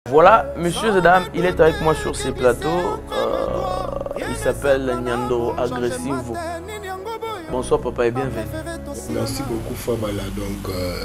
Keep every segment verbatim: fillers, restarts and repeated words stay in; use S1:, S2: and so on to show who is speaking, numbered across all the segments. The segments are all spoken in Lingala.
S1: Voilà, messieurs et dames, il est avec moi sur ces plateaux. Euh, il s'appelle Nyando Agressivo. Bonsoir papa et bienvenue.
S2: Merci beaucoup Fabala. Donc euh,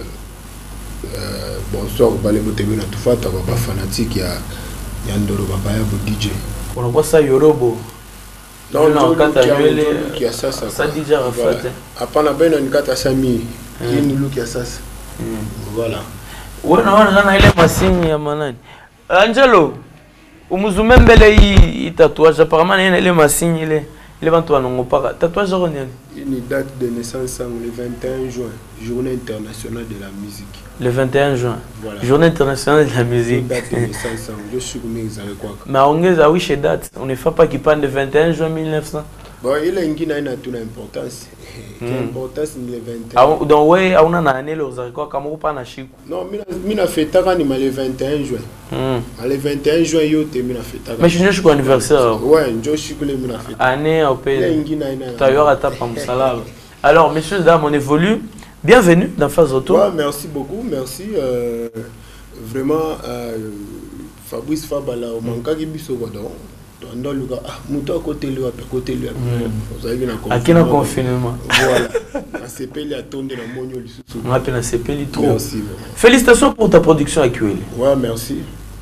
S2: euh, bonsoir Balebo T V na tufata baba fanatique ya Nyando baba ya D J.
S1: On voit ça Yorobo.
S2: Non non quand tu as qui a ça ça.
S1: Ça D J Rafat.
S2: Apana bena nikata sami. Qui nous look ya ça. Voilà.
S1: Ouais non on a ile masini ya manani. Angelo, umuzumembele hii tatouage apparemment il est masini il est il est toi non pas tatouage ronian.
S2: Une date de naissance le vingt et un juin, journée internationale de la musique.
S1: Le vingt et un juin. Voilà. Journée internationale de la musique.
S2: Une date de naissance, je suis comme ça quoi.
S1: Mais on est à oui chez date, on ne fait pas qui parle de vingt et un juin mille neuf cents.
S2: Bon, il a une qui n'a toute l'importance. L'importance le vingt et un.
S1: Ah donc ouais, on a un année les quoi comme on pas na chico.
S2: Non, mina fait tara ni le vingt et un juin. Hmm. Le vingt et un juin yo te mina fait tara.
S1: Mais je suis anniversaire.
S2: Ouais, je suis que le mina fait.
S1: Année au pays. D'ailleurs à ta pamsala. Alors messieurs dames, on évolue. Bienvenue dans Phase Retour.
S2: Ouais, merci beaucoup, merci euh, vraiment euh, Fabrice Fabala au manka qui biso godon. Dans le gars, mouton à côté lui, à côté lui. Vous avez vu la
S1: à confinement.
S2: Voilà. La C P L a tourné dans mon lieu.
S1: On appelle la C P L trop.
S2: Merci.
S1: Félicitations pour ta production à Q L.
S2: Ouais, merci.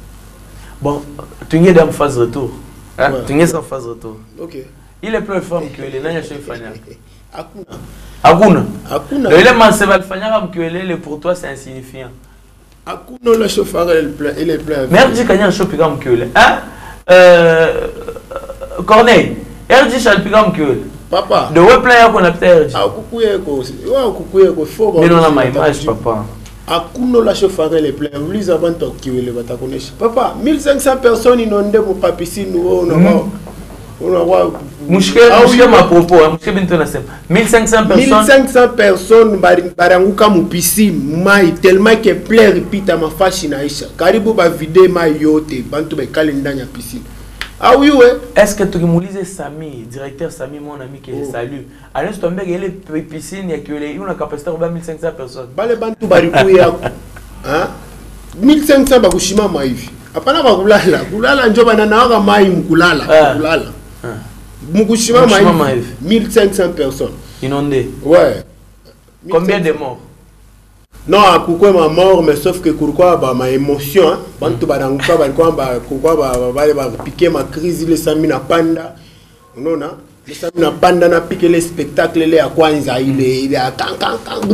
S1: Bon, tu es dans Phase Retour. Hein? Ouais. Tu es en Phase Retour.
S2: Ok.
S1: Il est plus fort que Q L. Il est chef Fania.
S2: Akuna.
S1: Akuna.
S2: Akuna.
S1: Le élément c'est mal Fania comme Q L, pour toi c'est insignifiant.
S2: Akuna le chauffeur il est plein, il est plein.
S1: Merde, j'ai gagné un show comme Q L. Hein? Euh, Corneille, R J Chalpigam que
S2: papa.
S1: De web player qu'on a peut-être.
S2: Ah, coucoué ko, ouais, coucoué ko faut.
S1: Mais non, on a ma image, papa.
S2: Akuno la chauffeur les plein. Vous avant toi qui le bata connaître. Papa, mille cinq cents personnes inondées pour papissi nous on a on a
S1: Mouchke, mouchke ma propos, mouchke bintou na sem. mille cinq cents personnes.
S2: mille cinq cents personnes baranguka mu piscine, mai tellement que plein répita ma fashi na isha. Karibu ba vide ma yote, bantu be kalenda nya piscine. Ah oui ouais.
S1: Est-ce que tu me Samy, directeur Samy, mon ami que je salue. À l'instant où il est piscine, il y a une capacité de mille cinq cents personnes.
S2: Bale bantu barikuya. Hein? mille cinq cents bakushima maivi. Apana bakulala. Kulala njo banana waka mai mukulala. Kulala. Mukushima maivi. mille cinq cents personnes.
S1: Inondé.
S2: Ouais.
S1: Combien de morts?
S2: Non, pourquoi ma mort, mais sauf que pourquoi bah, ma émotion, hein, bantu baranguka balikuwa ba pourquoi ba ba ba piquer ma crise le sami na panda. Non non, le sami na panda na piquer les spectacles les à kwanza il est il est à kan kan kan.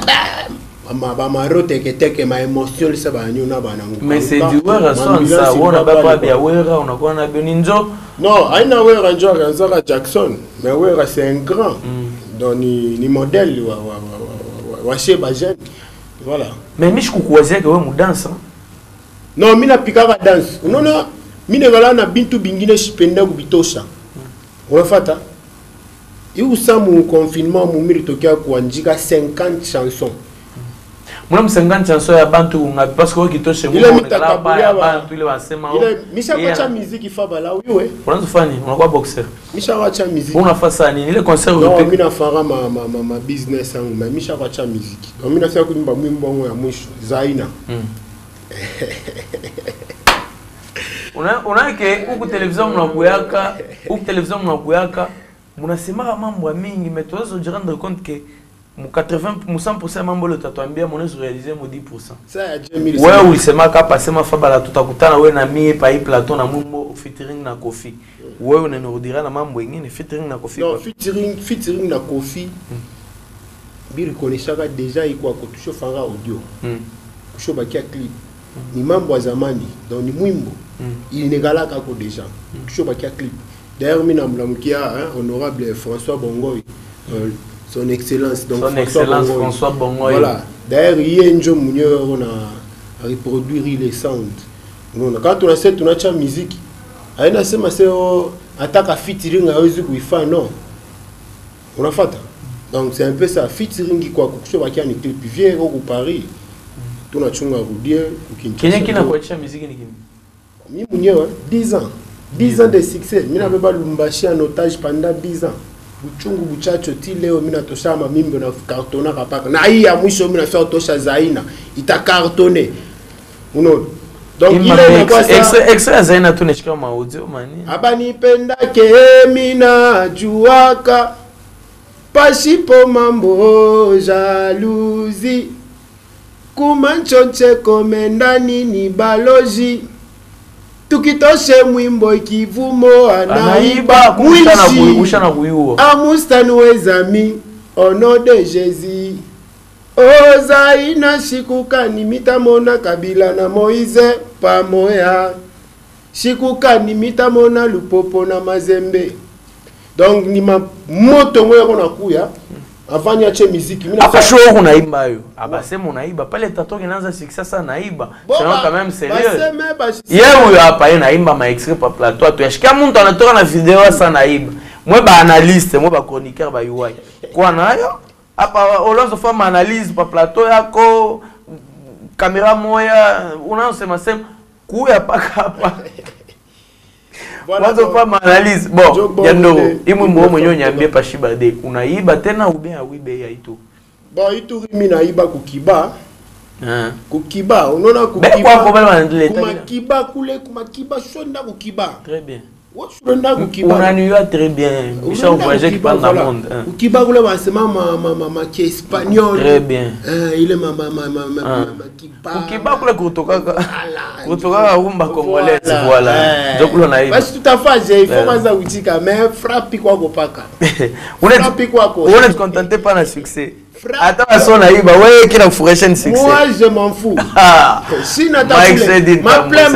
S2: Ma ba ma rote que te que ma émotion le saba nyona bananguka.
S1: Mais c'est du wera son ça, on a pas pas bien wera, on a quoi on a beninjo.
S2: Non, aina wera njo Ranzara Jackson, mais wera c'est un grand. Donc ni ni modèle wa wa wa wa chez Bajen. Voilà.
S1: Mais je suis que vous danse.
S2: Non, je ne pas danse. Non, non. Je ne pas bintu bingine shipenda kubitosha. On fait ça. Et où ça mon confinement mon miritokia kuandika cinquante chansons.
S1: Moi cinquante chansons ya bantu parce que qui touche moi là ba bantu ile wasema.
S2: Ile misha kwacha musique fabala oui.
S1: On a fani, on a quoi boxer.
S2: Misha kwacha musique.
S1: On a fait ça ni ile concert
S2: non, mimi na fara ma ma ma business yangu, mais misha kwacha musique. Donc mimi na fanya kuimba mwimbo wangu ya mwisho Zaina.
S1: Una una ke huku television mnakuyaka, huku television mnakuyaka, mnasema mambo mingi mais tu dois te rendre compte que quatre-vingts pour cent pour cent mambo le tatouambia mon réalisé mo dix pour cent.
S2: Ça a deux mille.
S1: Ouais, oui, c'est ma capa, c'est ma fabala tutakutana wewe na mie pa plateau na mumbo featuring na Kofi. Wewe unanirudira na mambo mengine featuring na Kofi.
S2: Non, featuring featuring na Kofi. Bi reconnaissaka déjà iko akutusho fanga audio. Mm. Kusho bakia clip. Ni mambo ya zamani, donc ni mwimbo. Il negalaka ko déjà. Kusho bakia clip. D'ailleurs mina mlamukia hein, honorable François Bongoy. Euh, Son Excellence, donc
S1: Son
S2: François
S1: Excellence
S2: Bongoy.
S1: François Bongoy.
S2: Voilà. D'ailleurs, il y a un jour où on a reproduit les sounds. Quand on a cette on a cha musique, il y a ce c'est attaque à featuring à eux qui fait non. On a fait. Donc c'est un peu ça featuring qui quoi quelque chose qui a une clip vieux au Paris. Tout na chunga rudier ou qui.
S1: Kenya qui n'a pas cha musique ni kimi.
S2: Mi munyewe dix ans. dix ans de succès. Mi na beba Lumbashi en otage pendant dix ans. Buchungu buchacho ti leo mina tosha mamimbo na kartona kapaka na hii ya mwisho mina fia tosha Zaina ita kartone unaona Donc il est quoi ça?
S1: Extrait zaina tu neshika ma audio mani.
S2: Abani penda ke mina juaka. Pashipo mambo jalousie. Kumanchonche komendani ni baloji. Tukitoshe mwimbo ikivumo anaiba mwishi.
S1: Ushana kuyuo.
S2: Amustani wezami ono de Jésus. Ozaina shikukani mitamona Kabila na Moïse pamoya. Shikukani mitamona Lupopo na Mazembe. Donc ni ma moto moya kona kuya. Avant ya che musique.
S1: Apa show unaimba yo. Aba sema unaiba pale tato kinaanza success naiba. C'est quand même sérieux. Yeye hapa yeye naimba ma extrait pa plateau. Tu yashika mtu anatoka na video sana naiba. Mwe ba analyste, mwe ba chroniqueur ba U I. Kwa nayo? Hapa olozo fama analyse pa plateau yako kamera moya unaosema sema kuya paka hapa. Wazo fama analyse. Bon, yando imu mwo mwenye nyambie pa Shibade. Unaiba tena ube awibe ya itu.
S2: Bon, itu mimi naiba kukiba.
S1: Ah.
S2: Kukiba, unaona kukiba.
S1: Mais quoi problème avec
S2: kuma kiba kule kuma kiba shonda kukiba.
S1: Très bien.
S2: On
S1: a eu très bien. Michel voyageur qui parle dans le monde.
S2: Kukiba kule basema ma ma ma ma qui espagnol.
S1: Très bien.
S2: Il est ma ma ma ma ma kiba.
S1: Kukiba kule kutoka kutoka rumba congolaise voilà. Donc on a eu.
S2: Parce que tout à fait, il faut maza utika mais frappe quoi kopaka.
S1: On est frappe quoi quoi. On est contenté par le succès. Attends, son aïba, ouais, qui a fourré un succès.
S2: Moi, je m'en fous. Si Nathan ma plaît,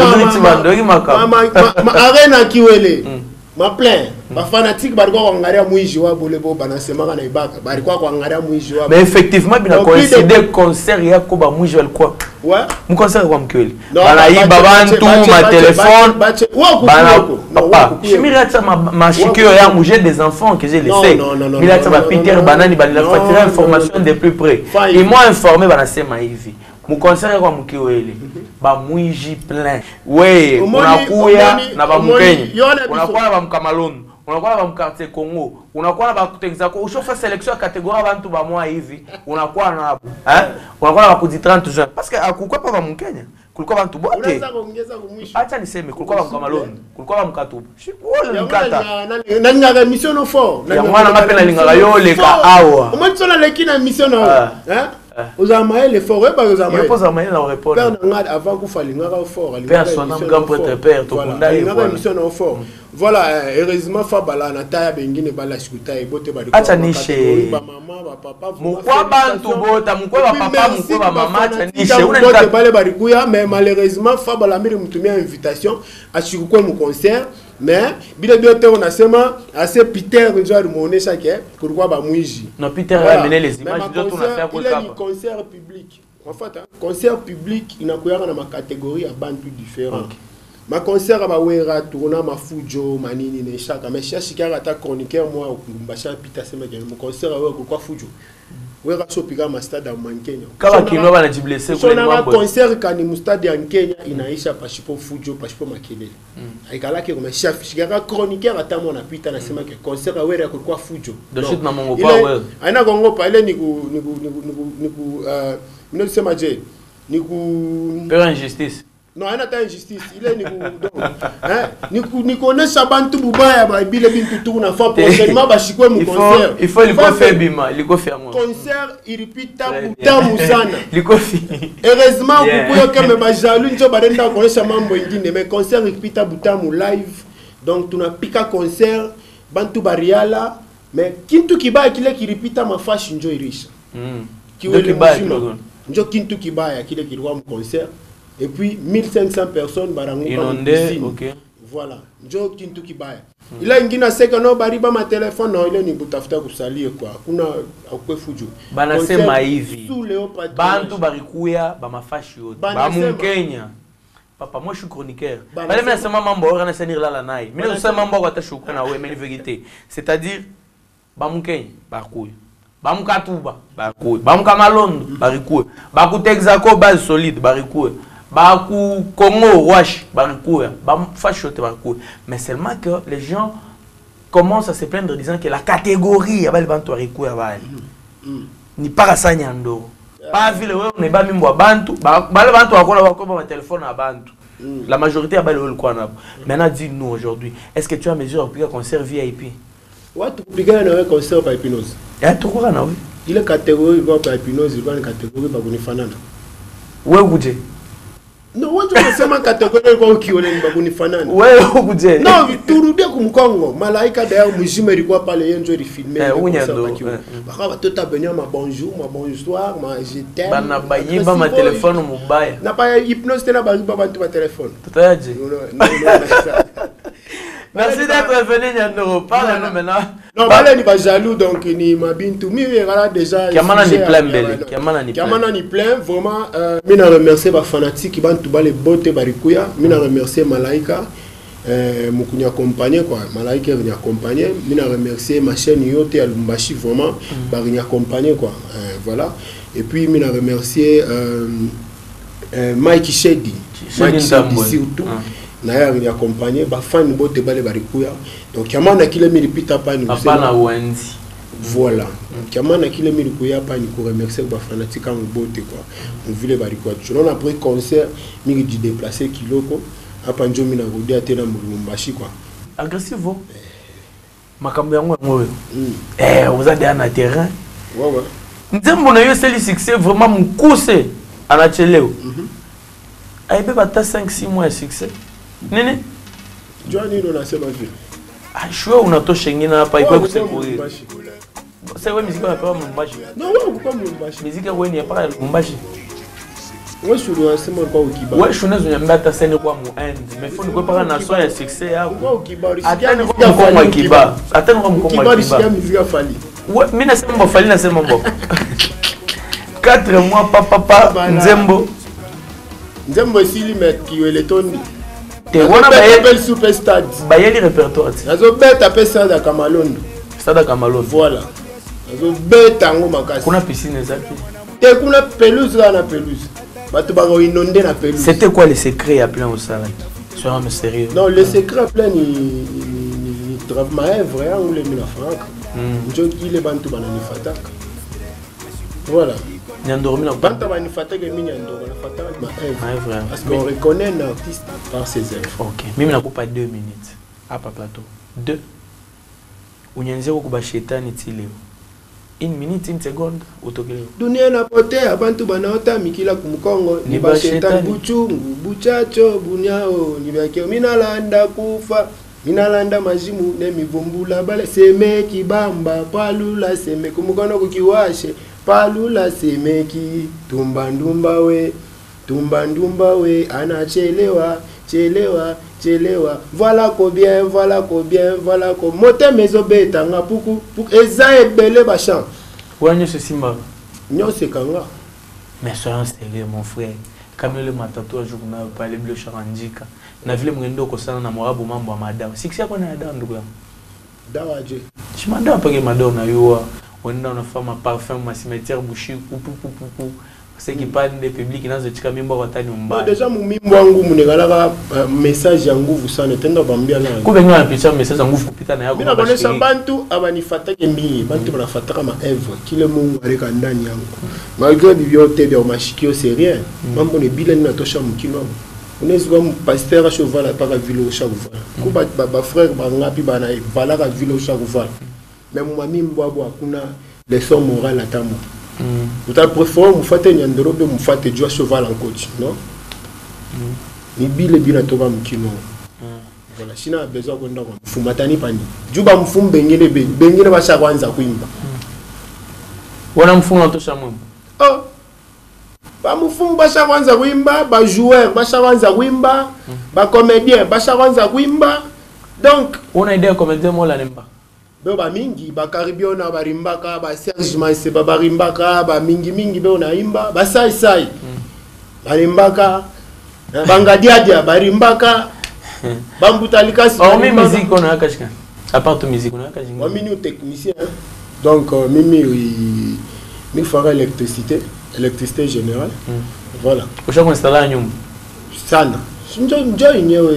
S2: ma ma arena qui est ma plaît. Ma fanatique, bah quoi, on a mouillé joie pour le beau banassement à Naibaka. Bah quoi, on a mouillé joie. Mais effectivement, bien coïncidé concert, il y a quoi, bah mouillé quoi. Ouais. Mon concert, quoi, m'cueille. Banaïba, bantou, ma téléphone. Bana, papa. Je me rate ça, ma chiquille, il y a mouillé des enfants que j'ai laissé. Non, non, non. Il y a ça, ma Peter Banani, il a fait information de plus près. Ils m'ont informé, banassé ma Ivy. Mon concert kwa mkiwele ba mwiji plein we unakuya na ba mkenya unakuwa ba mkamaloni unakuwa ba mkartie Congo unakuwa ba kutexako ushofa selection catégorie bantu ba mwa hivi unakuwa na hapo eh unakuwa ba kudi trente jeunes parce que akukwa pa ba mkenya kulikuwa bantu bote acha niseme kulikuwa ba mkamaloni kulikuwa ba mkatuba wole mkata na ngaka mission no fort
S1: ya mwana ngapela lingaka yo leka awa
S2: umatsola lekina mission no eh aux amaïs les forêts par aux amaïs.
S1: Il pose amaïs dans le repos.
S2: Père n'engade avant qu'il fallait n'engade fort.
S1: Père son âme grand prêtre père.
S2: Voilà. N'engade mission en fort. Voilà. Heureusement Fabala na taille bengi ne bala sikuta et bote ba.
S1: Acha niche. Ba maman ba papa. Mukwa bantu bota mukwa ba papa mukwa ba maman acha niche.
S2: Una bale barikuya mais malheureusement Fabala miri mutumia invitation à chikukwe mu concert. Mais bile biote on a sema assez Peter ndio muonesha ke kurukwa ba mwiji.
S1: Non Peter a amené les images de tout on a fait
S2: pour ça. Il est concert public. En fait, hein, concert public inakuya na ma catégorie à bantu différents. Okay. Ma concert ba wera tourna ma fujo manini ne chaka mais chaque kara ta chroniqueur moi mbasha Peter sema ke mon concert wa ko fujo. Wera so pika ma stade en Kenya.
S1: Kama kino bana jiblesse
S2: kwa mambo. Concert kani mu stade en Kenya inaisha pashipo fujo pashipo makelele. Aikala ke comme chef shikara chroniqueur atamo na Peter na sema ke concert wa wera ko fujo.
S1: De suite na mongo pa well.
S2: Aina gongo pa ile ni ku ni ku ni ku euh mino sema je ni ku
S1: peur injustice.
S2: Non, il y a une injustice. Il est ni connaît bantu bubaya ba bile bintu tu na fa prochainement ba shikwe mu concert.
S1: Il faut il faut faire bima, il faut faire moi.
S2: Concert iripita butamu sana.
S1: Il faut faire.
S2: Heureusement kukuyo kama ba jaloux njo barenda connaître mambo ingine mais concert iripita butamu live. Donc tuna pika concert bantu bariala mais kintu kibaya kile kiripita mafashi njo irisha.
S1: Mm.
S2: Kiwe kibaya njo kintu kibaya kile kirwa mu concert. Et puis mille cinq cents personnes barango
S1: inondé, ok.
S2: Voilà. Njo kintu kibaya. Mm. Ila ingina seka no bariba ma téléphone no ile ni butafuta kusalie kwa. Kuna akwe fujo.
S1: Bana sema hivi. Bantu barikuya ba mafashi yote. Ba Mkenya. Papa moi je suis chroniqueur. Bale mena sema mambo ora senir la la nai. Mena sema mambo kwa tashuka na we mais vérité. C'est-à-dire ba Mkenya barikuya. Ba Mkatuba barikuya. Ba Mkamalondo barikuya. Ba Kutexako base solide barikuya. Baku Congo Wash barikuya ba fashote barikuya mais seulement que les gens commencent à se plaindre disant que la catégorie ya bali bantu barikuya bali ni para sanyando pas vile wewe ne ba mimbo bantu ba bale bantu bakona bakoba ma téléphone na bantu Mm. La majorité a balayé le coin. Maintenant, dis-nous aujourd'hui, est-ce que tu as mesure pour un concert V I P?
S2: Ouais, tu peux un concert par hypnose.
S1: Il y a tout quoi, oui.
S2: Il est catégorie par hypnose, il va une catégorie par Bonifanana.
S1: Ouais, Goudje.
S2: Non, ouais, tu peux seulement catégorie par qui on est par Bonifanana.
S1: Ouais, Goudje.
S2: Non, tout le bien comme Congo. Malaika d'ailleurs, Mujime, il va parler un jour de filmer.
S1: Oui, il y a deux.
S2: Tout à venir, ma bonjour, ma bonsoir, ma je t'aime.
S1: Bah, n'a pas y ma téléphone ou mon bail.
S2: N'a pas hypnose, t'es là, bah, pas ma téléphone.
S1: Tout à dit. Merci d'être venu, Nyandoro. Parle-nous maintenant.
S2: Non, Malé n'est pas jaloux, donc ni ma bintou. Mi verra déjà.
S1: Kiamana ni plein, belle. Kiamana ni plein.
S2: Kiamana ni plein. Vraiment, mina remercier ma fanatique qui va tout bas les bottes barikuya. Mina remercier Malaika. Moukouni accompagné quoi. Malaika vient accompagner. Mina remercier ma chaîne Yote à Lumbashi vraiment. Bari accompagné quoi. Voilà. Et puis mina remercier Mike Shedi. Mike Shedi surtout. Naya vient accompagner. Ba fan botte bas les barikuya. Donc Kiamana qui le mis pita pas nous.
S1: Papa na Wendy.
S2: Voilà. Kiamana qui le mis kuya pas nous remercier ba fanatique en botte quoi. On vit les barikuya. On a pris concert. Mi di déplacer kiloko. Apa njo mina rudi atena mulumbashi quoi.
S1: Agressif vous. Makambo yango ngoyo. Eh, vous avez un terrain.
S2: Ouais ouais.
S1: Nzembo na yo c'est le succès vraiment mukuse anacheleo. Mhm. Aibe bata cinq six mois de succès. Nene.
S2: Joani no na sema vile.
S1: Ah, shua unatosha ngine hapa iko kusekuri. C'est ouais musique pas mulumbashi.
S2: Non, ouais, pas mulumbashi.
S1: Musique ouais ni pas mulumbashi.
S2: Ouais, je suis assez mal au Kiba.
S1: Ouais, je suis dans une bata scène quoi mon end. Mais faut ne pas na soya succès ya.
S2: Quoi au Kiba?
S1: Attends quoi mon Kiba. Attends quoi mon Kiba.
S2: Kiba musique a fallu.
S1: Ouais, mais na sema fallu na sema bon. quatre mois papa papa Nzembo.
S2: Nzembo sili met qui est le tondi.
S1: Te wana ba
S2: belle superstar.
S1: Ba yeli répertoire.
S2: Azo beta pesa da Kamalondo.
S1: Stade Kamalondo.
S2: Voilà. Azo beta ngo makasi.
S1: Kuna piscine ça.
S2: Te kuna pelouse là na pelouse.
S1: C'était quoi le secret à plein au salon? Sois un sérieux.
S2: Non, le secret à plein, il travaille ma œuvre, ou les mille francs. Il est bantu banani fatak. Voilà.
S1: Il y a un dormi là.
S2: Bantu banani fatak et mini andoro la fatak ma œuvre. Parce qu'on reconnaît un artiste par ses œuvres.
S1: Ok. Même la coupe à deux minutes. À pas plateau. Deux. Où il y a un zéro kuba chetani tile. Une minute, une seconde, autogélé.
S2: Dunia na pote, abantu banaota mikila kumukongo. Ni ba shetani buchungu, buchacho, bunyao. Ni bakeo minalanda kufa, minalanda majimu, ne mivumbula bale. Seme kibamba, palula seme kumukono kukiwashe. Palula seme ki, tumbandumba we, tumbandumba we, anachelewa, chelewa. Chelewa, voilà combien, voilà combien, voilà combien. Moté mezo beta nga puku, puku eza ebele bachan.
S1: Ouais, nous c'est simba.
S2: Nyo c'est kanga.
S1: Mais soyons sérieux mon frère. Comme le matatou a joué na parler bleu charandika. Na vile mwendo ko sana na morabu mambo madam. Siksi yako na adam ndugu yangu.
S2: Dawa je.
S1: Je madam pas que madam na yo. On est dans une femme parfum ma cimetière bouchi pou pou pou pou. C'est qui parle des publics dans ce cas même pas tani mbaya.
S2: Déjà mu mimbo wangu munegala message ya nguvu sana tenda bambia na.
S1: Ku benga na picha message ya nguvu kupita na yako.
S2: Mina konesha bantu abanifuata kembi, bantu banafuata kama Eve, kile Mungu aleka ndani yangu. Malgré bibiote bya mashikio c'est rien. Mambo ne bila ni natosha mkino. Unaweza kuwa pasteur a cheval pas vile au cheval. Ku ba ba frère ba ngapi bana vala ka vile au cheval. Mais mu mimbo abo hakuna leçon morale atamu. Vous avez préféré vous faites un endroit où vous faites du cheval en coach, non? Ni bile bina toba mkino. Voilà, si na besoin kwenda kwa mfumatani pani. Juba mfum bengine be, bengine basha kwanza kuimba.
S1: Wana mfum natosha mwimbo.
S2: Oh. Ba mfum basha kwanza kuimba, ba joueur basha kwanza kuimba, ba comédien basha kwanza kuimba. Donc,
S1: on a idée comédien mo la nemba.
S2: Be ba mingi ba Caribbean ba rimbaka ba Serge Maïse ba rimbaka ba mingi mingi be ona imba ba sai sai ba rimbaka banga diadia ba rimbaka bambutalika si
S1: oh mais musique on a kashka à part musique on a kashka
S2: moi mini technicien donc euh, mimi oui mi fera électricité électricité générale voilà
S1: au chaque installer nyumba
S2: sana njo njo nyewe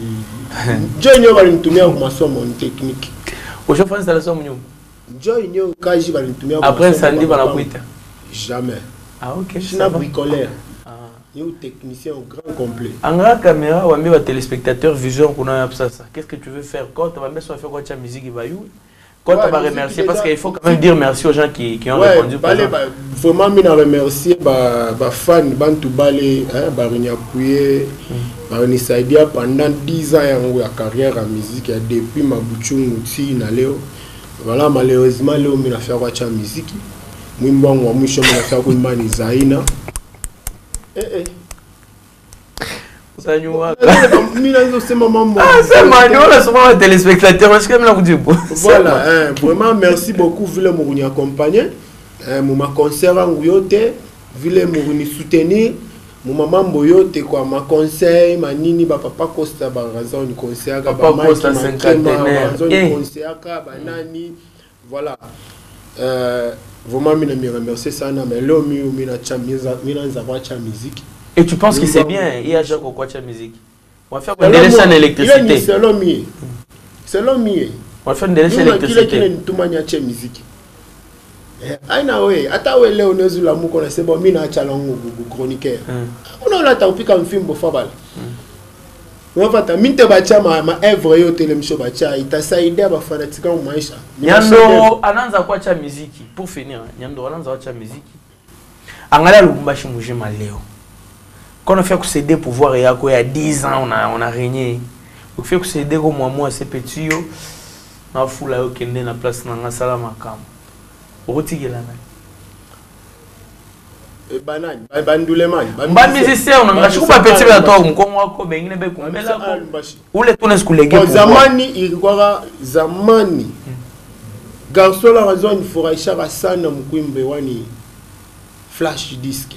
S2: njo nyewe balimtumia kwa masomo technique.
S1: Au chef installation mnyumba.
S2: Joy nyo kaji balitumia.
S1: Après samedi banakuita.
S2: Jamais.
S1: Ah OK.
S2: Je suis bricoleur.
S1: Ah.
S2: Yo technicien au grand complet.
S1: En grand caméra, on a mis les téléspectateurs vision qu'on a ça. Qu'est-ce que tu veux faire quand tu vas mettre sur faire quoi ta musique il va you. Quand tu vas remercier parce qu'il faut quand même dire merci aux gens qui, qui ont
S2: ouais,
S1: répondu.
S2: Balé, bah, vraiment je remercier bah bah fan bantu balé hein bah Pouye bah Saidia pendant dix ans ya carrière en musique depuis ma buchungu na leo. Voilà malheureusement leo mina faire quoi ta musique. Mwimbo wangu wa mwisho mina faire kwa mani Zaina. Eh eh.
S1: Ça nous va.
S2: C'est maman.
S1: Ah, c'est Manu, on a souvent un téléspectateur. Est-ce que je vous dis
S2: voilà, hein, vraiment merci beaucoup, Ville Mourouni accompagner. Mon concert en Goyote, Ville Mourouni soutenir. Mon maman Boyote, quoi, ma conseil, ma nini, ma papa Costa, ma raison du concert, ma
S1: papa Costa, cinquantenaire.
S2: Ma raison du concert, ma nani. Voilà. Vraiment, je me remercie ça, mais là, je me musique.
S1: Et tu penses que c'est bien, il y a déjà quoi de musique. On va faire une délaissée en électricité.
S2: C'est l'homme. C'est l'homme.
S1: On va faire une délaissée en électricité.
S2: Il y a musique. Aina we, ata we leo nezu la muko na sebo mina achala ngu chroniqueur. On a ta upika film bo fabal. On va ta minte bacha ma ma œuvre yo télémission bacha itasaidia ba fanatika mu maisha.
S1: Nyando ananza kuacha muziki pour finir. Nyando ananza kuacha muziki. Angalia Lubumbashi mujima leo. Quand on fait que céder pouvoir il y a dix ans on a on a régné. On fait que céder comme moi moi c'est petit yo. Na fula yo kende na place na ngasala makam. Otigela na.
S2: E banani, bandule man.
S1: Ba musicien on a pas petit ba to mkongo wako bengine be kumbela ko. Ule tuna skulege.
S2: Zamani ilikuwa zamani. Garçon la raison il faut aisha sana mkwimbe wani flash disque.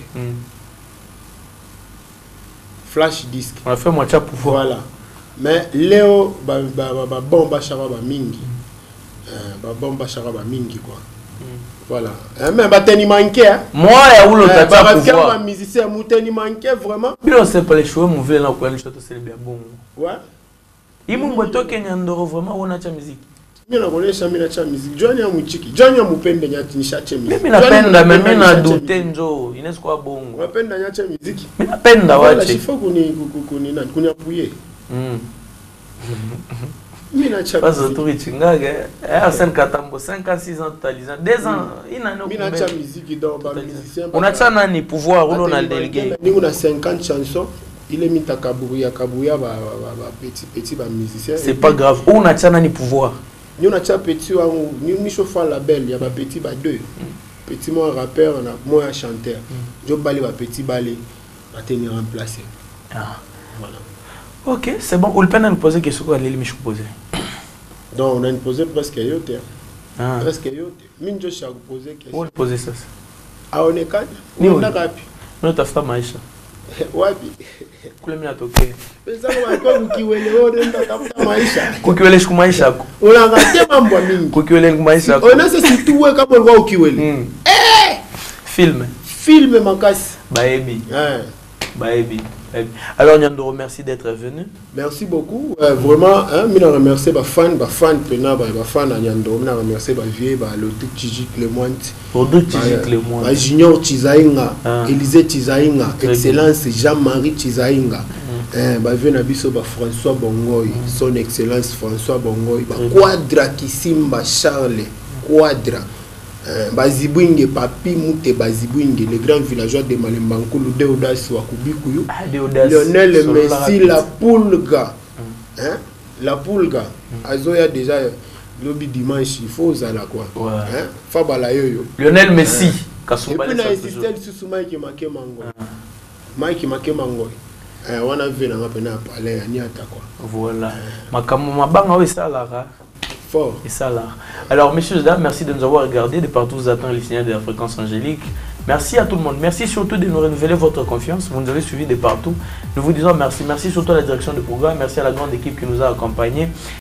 S2: Flash disque.
S1: On a fait moitié pouvoir.
S2: Voilà. Mais Léo, bah, bah, bah, bah, bomba charaba mingi. Euh, bah, bomba charaba mingi, quoi. Mm. Voilà. Euh, mais bah, t'es ni manqué, hein.
S1: Moi, il y a où le tata
S2: pouvoir. Parce que ma musicien, moi, t'es ni manqué, vraiment.
S1: Mais on sait pas les choses, mon vieux, là, quoi, le château, c'est bien bon.
S2: Ouais.
S1: Il m'a dit que Nyandoro, vraiment, on a ta musique.
S2: Je ne sais pas si musique. Johnny a mouchiki. Johnny a moupende nyati nishache musique.
S1: Mais la peine da même na douter njo, il n'est quoi bon.
S2: La peine da nyati musique.
S1: Mais la peine da wache.
S2: Il faut qu'on y qu'on y qu'on y appuyer.
S1: Hmm.
S2: Mina cha.
S1: Pas autour itingaga. Eh Arsène Katambo cinq à six ans totalisant. deux ans, il n'a non.
S2: Mina cha musique dans ba musicien.
S1: On a ça nani pouvoir ou on a le délégué.
S2: Ni on a cinquante chansons. Il est mis à Kabouya, Kabouya, bah, bah, bah, petit, petit, bah, musicien.
S1: C'est pas grave. On a ça nani pouvoir.
S2: Nous avons un petit, nous chauffons la belle, il y a un petit, bah deux. Petit, moi rappeur, moi un chanteur. Je balai un petit balai, à tenir remplacé.
S1: Ah. Voilà. Ok, c'est bon. Ou le peine à nous poser question quoi les limites poser.
S2: Donc on a posé presque yote.
S1: Ah.
S2: Presque yote. Mine je suis posé question.
S1: Où le poser ça?
S2: Ah on est quatre.
S1: Ni
S2: on a rapi.
S1: Non t'as fait maïcha.
S2: Wapi.
S1: Kule mina toke.
S2: Pesa kwa kukiwele wewe ndio tafuta maisha.
S1: Kukiwele siku maisha yako.
S2: Unangatia mambo mingi.
S1: Kukiwele siku maisha yako.
S2: On a c'est tout ouais comme on ukiwele. Eh!
S1: Film.
S2: Film makasi.
S1: Baebi.
S2: Hein.
S1: Baebi. Alors Nyandoro, merci d'être venu.
S2: Merci beaucoup. Euh, vraiment, hein, je remercie les fans, les fans, les fans de Nyandoro. Je remercie les vieux, le Duc Tijik Lemoine.
S1: Le Duc Tijik Lemoine.
S2: Junior Tizainga, Élisée Tizainga, Excellence Jean-Marie Tizainga. Je remercie François Bongoy, son Excellence François Bongoy. Quadra Kissimba Charles, Quadra. Bazibwinge Papi Mute Bazibwinge, le grand villageois de Malembankulu, Deodas Wakubikuyu, Lionel Messi, la Poulga, hein? La Poulga, Azoya déjà, lobby dimanche, il faut ça là quoi, hein? Fabala yoyo.
S1: Lionel Messi,
S2: et puis na assisté sous Mike Make Mango, Mike Make Mango, on a vu dans un peu na parler, ni ata quoi.
S1: Voilà, makamu mabanga oui ça là.
S2: Fort.
S1: Et ça là. Alors, messieurs et dames, merci de nous avoir regardés. De partout, vous attendez les signaux de la fréquence angélique. Merci à tout le monde. Merci surtout de nous renouveler votre confiance. Vous nous avez suivis de partout. Nous vous disons merci. Merci surtout à la direction du programme. Merci à la grande équipe qui nous a accompagnés.